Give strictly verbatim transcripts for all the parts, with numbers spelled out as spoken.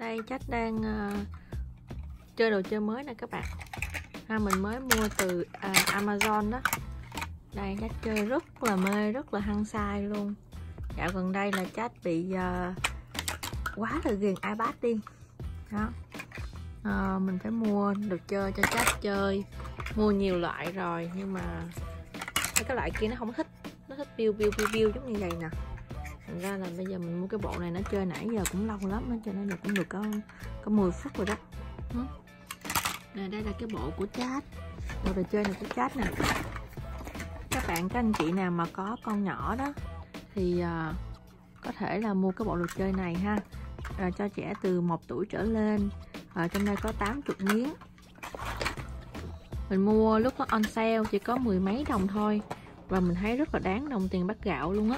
Đây Chách đang uh, chơi đồ chơi mới nè các bạn. Ha, mình mới mua từ uh, Amazon đó. Đây Chách chơi rất là mê, rất là hăng say luôn. Dạo gần đây là Chách bị uh, quá là ghiền iPad đi. Đó. Uh, mình phải mua đồ chơi cho Chách chơi. Mua nhiều loại rồi nhưng mà cái loại kia nó không thích. Nó thích biu biu biu biu giống như vậy nè. Thành ra là bây giờ mình mua cái bộ này, nó chơi nãy giờ cũng lâu lắm, nó chơi nó được cũng được có có mười phút rồi đó. Nè, đây là cái bộ của Chách, bộ đồ chơi này của Chách nè. Các bạn, các anh chị nào mà có con nhỏ đó thì uh, có thể là mua cái bộ đồ chơi này ha, uh, cho trẻ từ một tuổi trở lên. Ở trong đây có tám mươi miếng. Mình mua lúc nó on sale chỉ có mười mấy đồng thôi, và mình thấy rất là đáng đồng tiền bát gạo luôn á.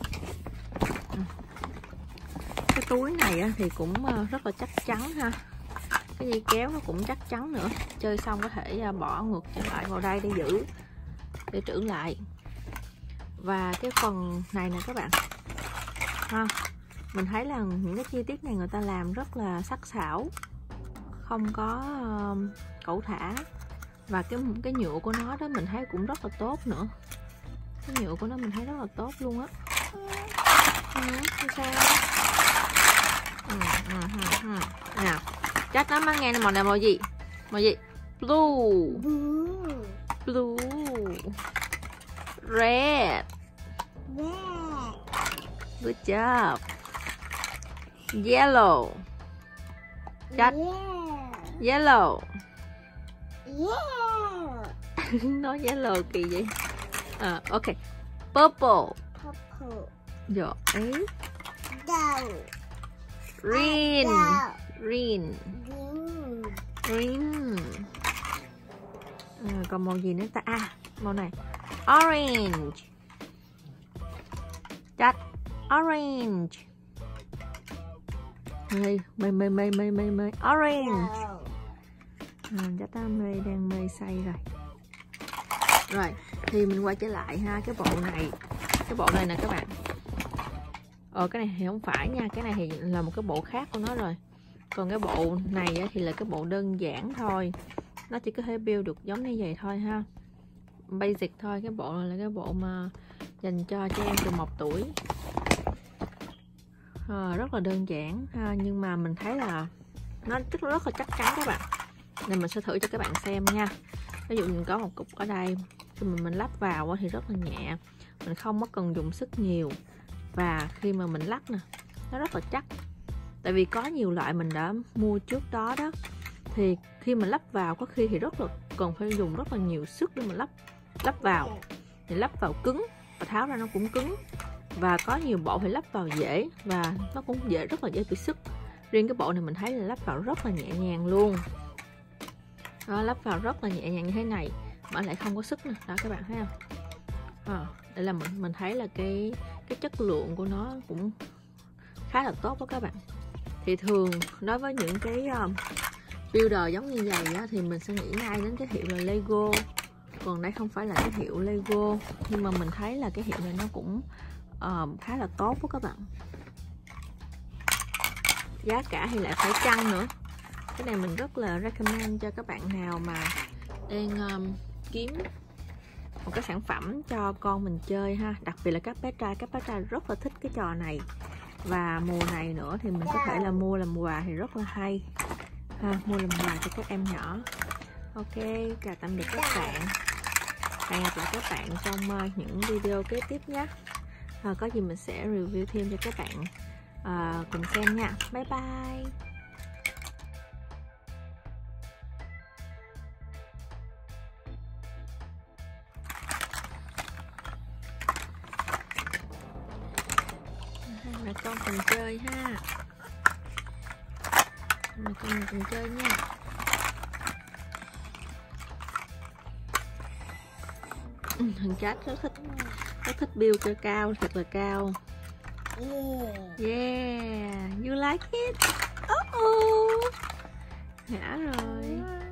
Cái túi này thì cũng rất là chắc chắn ha, cái dây kéo nó cũng chắc chắn nữa, chơi xong có thể bỏ ngược trở lại vào đây để giữ, để trữ lại. Và cái phần này nè các bạn ha, mình thấy là những cái chi tiết này người ta làm rất là sắc sảo, không có uh, cẩu thả. Và cái cái nhựa của nó đó mình thấy cũng rất là tốt nữa, cái nhựa của nó mình thấy rất là tốt luôn á. Ừ, sao? Ừ, ừ, ừ, ừ. Nào, Chách nó mang nghe màu này màu gì? Màu gì? Blue. Blue. Red. Good job. Yellow. Chách. Yellow. Nói yellow kỳ vậy? À, ok. Purple. Rồi ấy. Green. Green. Green. À, còn màu gì nữa ta? À, màu này. Orange. Chách. Orange. Mê mê mê mê mê mê mê. Orange. À, Chách ta mê, đang mê say rồi. Rồi, thì mình quay trở lại ha, cái bộ này. Cái bộ này nè các bạn. Ờ, cái này thì không phải nha, cái này thì là một cái bộ khác của nó rồi. Còn cái bộ này thì là cái bộ đơn giản thôi, nó chỉ có thể build được giống như vậy thôi ha, basic thôi. Cái bộ này là cái bộ mà dành cho trẻ em từ một tuổi, à, rất là đơn giản ha, nhưng mà mình thấy là nó rất rất là chắc chắn các bạn. Nên mình sẽ thử cho các bạn xem nha. Ví dụ mình có một cục ở đây, khi mình mình lắp vào thì rất là nhẹ, mình không có cần dùng sức nhiều. Và khi mà mình lắp nè, nó rất là chắc. Tại vì có nhiều loại mình đã mua trước đó đó, thì khi mình lắp vào có khi thì rất là cần phải dùng rất là nhiều sức để mình lắp lắp vào. Thì lắp vào cứng và tháo ra nó cũng cứng. Và có nhiều bộ thì lắp vào dễ và nó cũng dễ, rất là dễ bị sức. Riêng cái bộ này mình thấy là lắp vào rất là nhẹ nhàng luôn. Đó, lắp vào rất là nhẹ nhàng như thế này mà lại không có sức nè. Đó các bạn thấy không? À, đây là mình mình thấy là cái cái chất lượng của nó cũng khá là tốt đó các bạn. Thì thường đối với những cái um, builder giống như vậy á, thì mình sẽ nghĩ ngay đến cái hiệu là Lego. Còn đây không phải là cái hiệu Lego, nhưng mà mình thấy là cái hiệu này nó cũng um, khá là tốt đó các bạn. Giá cả thì lại phải chăng nữa. Cái này mình rất là recommend cho các bạn nào mà đang um, kiếm một cái sản phẩm cho con mình chơi ha. Đặc biệt là các bé trai, các bé trai rất là thích cái trò này. Và mùa này nữa thì mình có thể là mua làm quà thì rất là hay ha, mua làm quà cho các em nhỏ. Ok, chào tạm biệt các bạn, hẹn gặp lại các bạn trong uh, những video kế tiếp nhé. À, có gì mình sẽ review thêm cho các bạn uh, cùng xem nha. Bye bye. Là con cùng chơi ha, là con mình cùng chơi nha. Thằng Chách rất thích, rất thích build cơ cao, thật là cao. Yeah, you like it? Uh oh, ngã rồi.